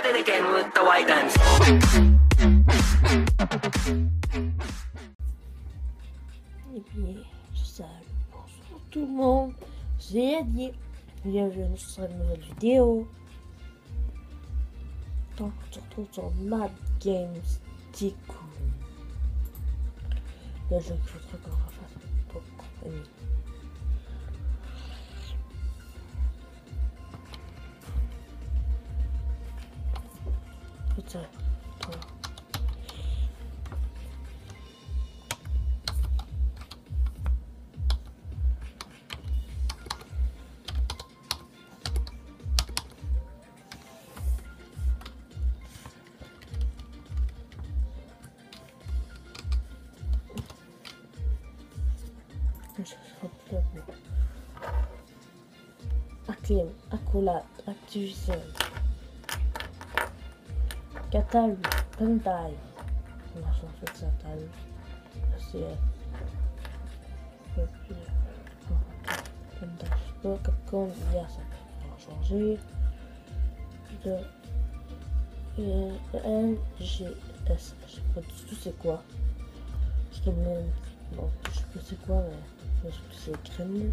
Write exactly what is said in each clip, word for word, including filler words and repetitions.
at it again with the white guns. Et bien, salut, bonsoir tout le monde, c'est Eddie, bienvenue sur une nouvelle vidéo. Donc, on se retrouve sur Mad Games Tycoon. Le jeu qu'il faudra qu'on refasse pour compagnie. Putain, toi. Acclaim, Accolade, Activision, Catalu, Bandai. On a changé de Catalu. C'est Bandai, Sport, Capcom, il y a ça qui va changer. Le N G S, je sais pas du tout c'est quoi. C'est même, bon, je sais pas c'est quoi, mais je sais que c'est Kremlin.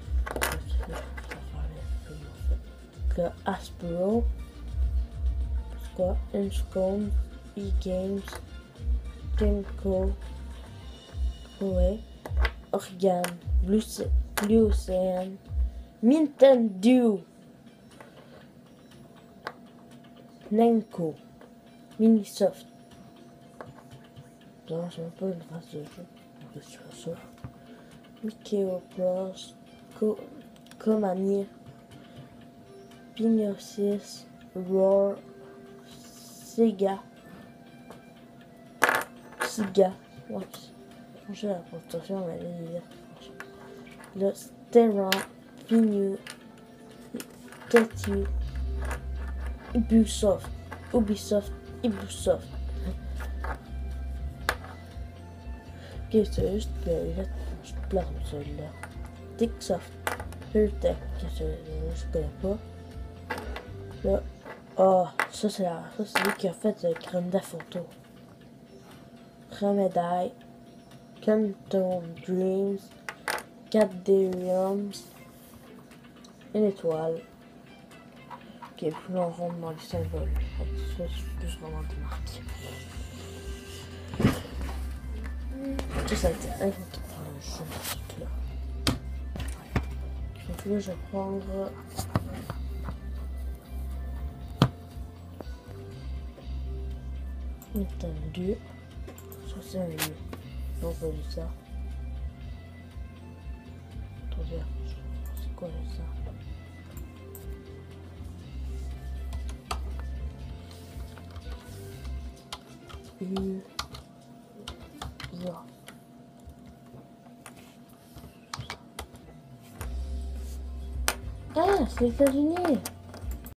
Le Aspero, c'est quoi? Inscom, E-Games, Temco, Koei, Organ, Blue, Blue Ocean, Nintendo, Namco, Minisoft. Non, j'ai même pas une trace de jeu. On peut sur ça. Mikeo Plus, Ko, Komani, Pinosis, Roar, Sega, Sega, ouais, changer la prononciation, mais là, il est le Sterra, Pinu, Tatu, Ubisoft, Ubisoft, Ubisoft. Ok, c'est juste que là, je pleure de celui-là. Ticksoft, Hurtec, que je connais pas. Là, oh, ça c'est la, ça c'est lui qui a fait le crème de photo. Remedai, Canton Dreams, quatre Deliriums, une étoile. Ok, puis là on rentre dans les symboles. Ça c'est plus vraiment des marques. Tout ça a été inventé par le jeu, là. Donc là je vais prendre. Entendu, ça c'est un lieu. Donc on dit ça. Attendez, c'est quoi ça? U. Ça. Ah, c'est les États-Unis.